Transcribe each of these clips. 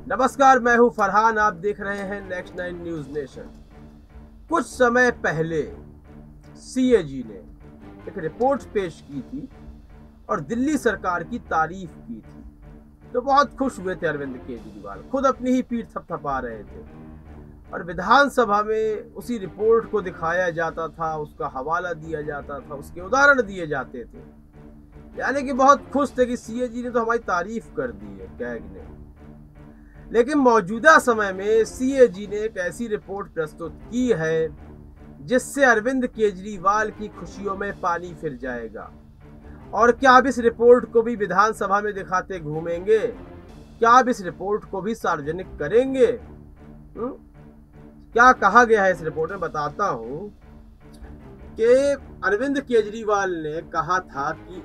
नमस्कार, मैं हूं फरहान। आप देख रहे हैं नेक्स्ट 9 न्यूज नेशन। कुछ समय पहले सीएजी ने एक रिपोर्ट पेश की थी और दिल्ली सरकार की तारीफ की थी, तो बहुत खुश हुए थे अरविंद केजरीवाल। खुद अपनी ही पीठ थपथपा रहे थे और विधानसभा में उसी रिपोर्ट को दिखाया जाता था, उसका हवाला दिया जाता था, उसके उदाहरण दिए जाते थे, यानी कि बहुत खुश थे कि सीएजी ने तो हमारी तारीफ कर दी है कैग ने। लेकिन मौजूदा समय में सीएजी ने एक ऐसी रिपोर्ट प्रस्तुत की है जिससे अरविंद केजरीवाल की खुशियों में पानी फिर जाएगा। और क्या आप इस रिपोर्ट को भी विधानसभा में दिखाते घूमेंगे? क्या आप इस रिपोर्ट को भी सार्वजनिक करेंगे? क्या कहा गया है इस रिपोर्ट में, बताता हूं कि अरविंद केजरीवाल ने कहा था कि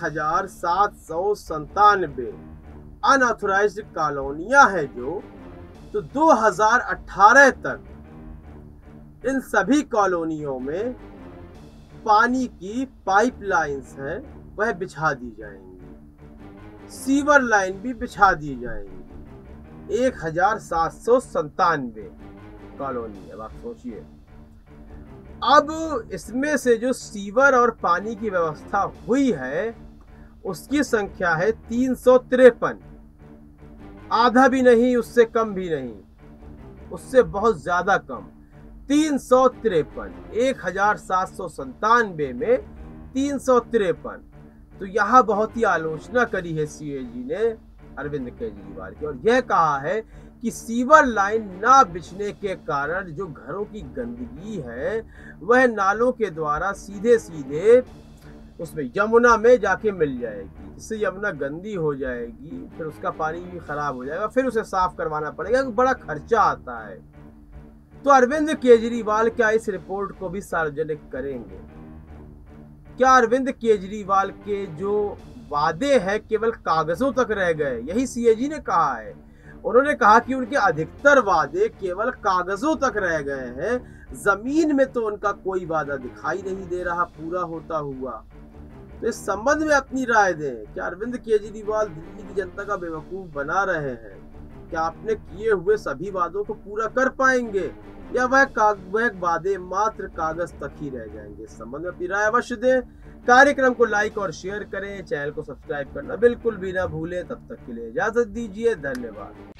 1797 अनऑथराइज्ड कॉलोनियां हैं तो 2018 तक इन सभी कॉलोनियों में पानी की पाइपलाइंस हैं वह बिछा दी जाएंगी, सीवर लाइन भी बिछा दी जाएंगी। 1797 कॉलोनी है। आप सोचिए, अब इसमें से जो सीवर और पानी की व्यवस्था हुई है उसकी संख्या है 353। आधा भी नहीं, उससे कम भी नहीं, उससे बहुत ज्यादा कम। 353, 1797 में 353। तो यहां बहुत ही आलोचना करी है सीएजी ने अरविंद केजरीवाल की और यह कहा है कि सीवर लाइन ना बिछने के कारण जो घरों की गंदगी है वह नालों के द्वारा सीधे सीधे उसमें यमुना में जाके मिल जाएगी, जिससे यमुना गंदी हो जाएगी, फिर उसका पानी भी खराब हो जाएगा, फिर उसे साफ करवाना पड़ेगा, बड़ा खर्चा आता है। तो अरविंद केजरीवाल क्या इस रिपोर्ट को भी सार्वजनिक करेंगे? क्या अरविंद केजरीवाल के जो वादे हैं केवल कागजों तक रह गए? यही सीएजी ने कहा है। उन्होंने कहा कि उनके अधिकतर वादे केवल कागजों तक रह गए हैं, जमीन में तो उनका कोई वादा दिखाई नहीं दे रहा पूरा होता हुआ। तो इस संबंध में अपनी राय दें। क्या अरविंद केजरीवाल दिल्ली की जनता का बेवकूफ बना रहे हैं? क्या आपने किए हुए सभी वादों को पूरा कर पाएंगे या वह वादे मात्र कागज तक ही रह जाएंगे? इस संबंध में अपनी राय अवश्य दें। कार्यक्रम को लाइक और शेयर करें, चैनल को सब्सक्राइब करना बिल्कुल भी ना भूलें। तब तक के लिए इजाजत दीजिए, धन्यवाद।